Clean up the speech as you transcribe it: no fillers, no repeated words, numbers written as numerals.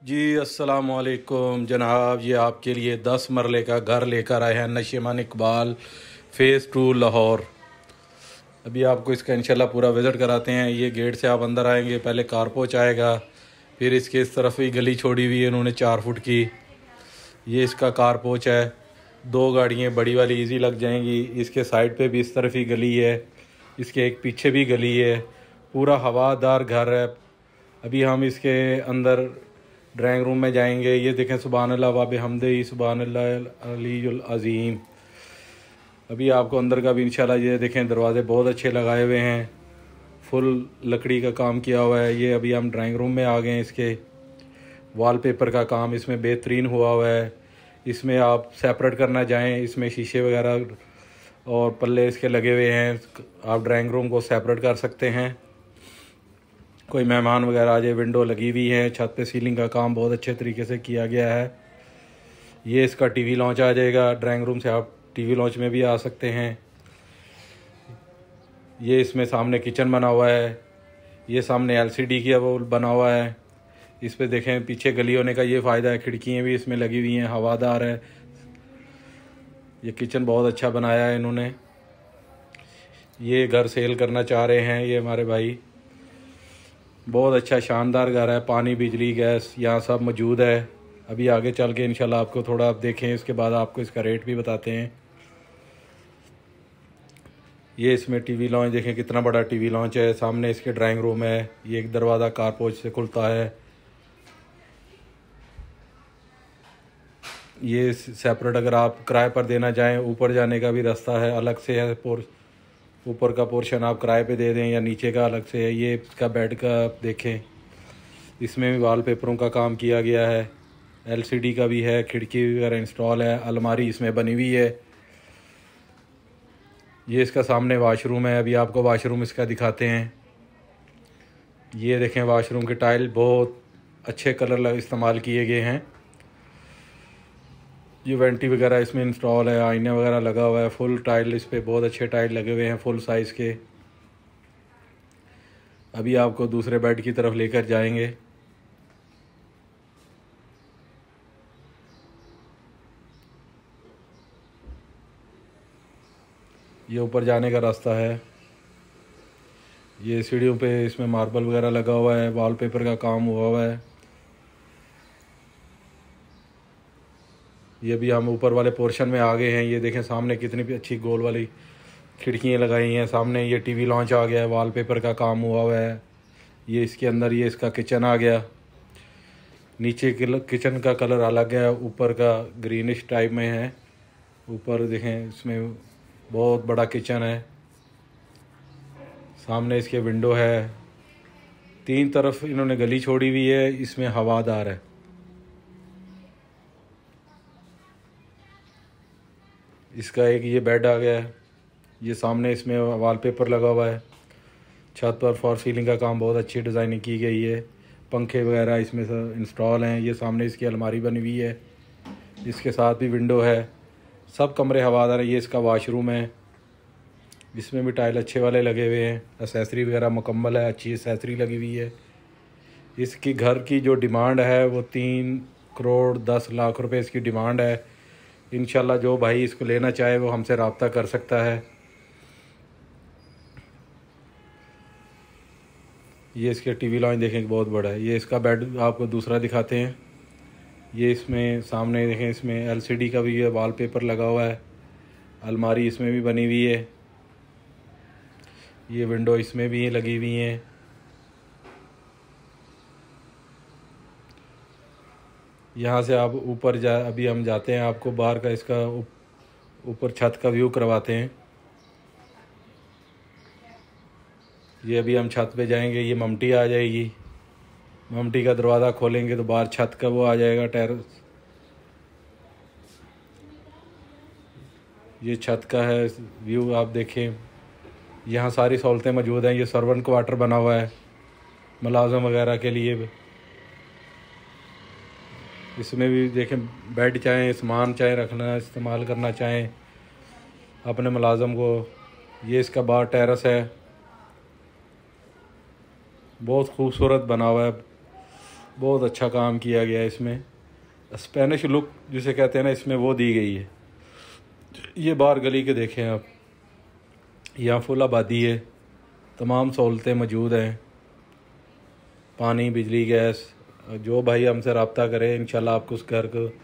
जी अस्सलाम वालेकुम जनाब। ये आपके लिए 10 मरले का घर लेकर आए हैं नशीमान इकबाल फ़ेज़ 2 लाहौर। अभी आपको इसका इंशाल्लाह पूरा विज़िट कराते हैं। ये गेट से आप अंदर आएंगे, पहले कारपोच आएगा, फिर इसके इस तरफ ही गली छोड़ी हुई है इन्होंने 4 फुट की। ये इसका कारपोच है। 2 गाड़ियाँ बड़ी वाली इजी लग जाएंगी। इसके साइड पे भी इस तरफ ही गली है, इसके एक पीछे भी गली है। पूरा हवादार घर है। अभी हम इसके अंदर ड्राइंग रूम में जाएंगे। ये देखें, सुबहान अल्लाह व बिहम्दिही सुबहान अल्लाह अलीयुल अज़ीम। अभी आपको अंदर का भी इंशाल्लाह, ये देखें दरवाज़े बहुत अच्छे लगाए हुए हैं, फुल लकड़ी का काम किया हुआ है। ये अभी हम ड्राइंग रूम में आ गए हैं। इसके वॉलपेपर का काम इसमें बेहतरीन हुआ हुआ है। इसमें आप सेपरेट करना चाहें, इसमें शीशे वगैरह और पल्ले इसके लगे हुए हैं। आप ड्राइंग रूम को सेपरेट कर सकते हैं, कोई मेहमान वगैरह आ जाए। विंडो लगी हुई है, छत पे सीलिंग का काम बहुत अच्छे तरीके से किया गया है। ये इसका टीवी लॉन्च आ जाएगा। ड्राइंग रूम से आप टीवी लॉन्च में भी आ सकते हैं। ये इसमें सामने किचन बना हुआ है। ये सामने एलसीडी की वो बना हुआ है। इस पे देखें, पीछे गली होने का ये फ़ायदा है, खिड़कियाँ भी इसमें लगी हुई हैं, हवादार है। ये किचन बहुत अच्छा बनाया है इन्होंने। ये घर सेल करना चाह रहे हैं ये हमारे भाई। बहुत अच्छा शानदार घर है। पानी, बिजली, गैस यहाँ सब मौजूद है। अभी आगे चल के इंशाल्लाह आपको थोड़ा आप देखें, इसके बाद आपको इसका रेट भी बताते हैं। ये इसमें टीवी लॉन्च देखें, कितना बड़ा टीवी लॉन्च है। सामने इसके ड्राइंग रूम है। ये एक दरवाज़ा कारपोच से खुलता है। ये सेपरेट अगर आप किराए पर देना चाहें, ऊपर जाने का भी रास्ता है, अलग से है। ऊपर का पोर्शन आप किराए पे दे दें या नीचे का अलग से है। ये इसका बेड का आप देखें, इसमें भी वॉलपेपरों का काम किया गया है। एलसीडी का भी है, खिड़की वगैरह इंस्टॉल है, अलमारी इसमें बनी हुई है। ये इसका सामने वाशरूम है। अभी आपको वाशरूम इसका दिखाते हैं। ये देखें, वाशरूम के टाइल बहुत अच्छे कलर इस्तेमाल किए गए हैं। ये वेंटी वगैरह इसमें इंस्टॉल है, आईने वगैरह लगा हुआ है। फुल टाइल इस पर बहुत अच्छे टाइल लगे हुए हैं, फुल साइज़ के। अभी आपको दूसरे बेड की तरफ लेकर जाएंगे। ये ऊपर जाने का रास्ता है। ये सीढ़ियों पे इसमें मार्बल वगैरह लगा हुआ है, वॉलपेपर का काम हुआ है। ये भी हम ऊपर वाले पोर्शन में आ गए हैं। ये देखें सामने कितनी भी अच्छी गोल वाली खिड़कियाँ लगाई हैं। सामने ये टीवी लॉन्च आ गया है, वॉलपेपर का काम हुआ हुआ है। ये इसके अंदर ये इसका किचन आ गया। नीचे किचन का कलर अलग है, ऊपर का ग्रीनिश टाइप में है। ऊपर देखें, इसमें बहुत बड़ा किचन है। सामने इसके विंडो है। 3 तरफ इन्होंने गली छोड़ी हुई है, इसमें हवादार है। इसका एक ये बेड आ गया है। ये सामने इसमें वॉलपेपर लगा हुआ है। छत पर फॉर सीलिंग का काम बहुत अच्छी डिज़ाइनिंग की गई है। पंखे वगैरह इसमें इंस्टॉल हैं। ये सामने इसकी अलमारी बनी हुई है, इसके साथ भी विंडो है। सब कमरे हवादार है। ये इसका वाशरूम है। इसमें भी टाइल अच्छे वाले लगे हुए हैं। एसेसरी वगैरह मुकम्मल है, अच्छी एसेसरी लगी हुई है। इसकी घर की जो डिमांड है वो 3 करोड़ 10 लाख रुपए इसकी डिमांड है। इंशाल्लाह जो भाई इसको लेना चाहे वो हमसे रब्ता कर सकता है। ये इसके टीवी लॉन्च देखें बहुत बड़ा है। ये इसका बेड आपको दूसरा दिखाते हैं। ये इसमें सामने देखें, इसमें एलसीडी का भी वॉलपेपर लगा हुआ है। अलमारी इसमें भी बनी हुई है। ये विंडो इसमें भी लगी हुई हैं। यहाँ से आप ऊपर अभी हम जाते हैं, आपको बाहर का इसका ऊपर छत का व्यू करवाते हैं। ये अभी हम छत पे जाएंगे। ये ममटी आ जाएगी। ममटी का दरवाज़ा खोलेंगे तो बाहर छत का वो आ जाएगा, टेरेस। ये छत का है व्यू, आप देखें। यहाँ सारी सहूलतें मौजूद हैं। ये सर्वेंट क्वार्टर बना हुआ है मुलाजम वगैरह के लिए भी। इसमें भी देखें, बेड चाहें, सामान चाहें रखना, इस्तेमाल करना चाहें अपने मुलाजम को। ये इसका बाहर टेरेस है, बहुत खूबसूरत बना हुआ है। बहुत अच्छा काम किया गया है इसमें। स्पेनिश लुक जिसे कहते हैं ना, इसमें वो दी गई है। ये बाहर गली के देखें आप, यहाँ फुल आबादी है, तमाम सहूलतें मौजूद हैं, पानी, बिजली, गैस। जो भाई हमसे रब्ता करें, इंशाल्लाह आपको उस घर को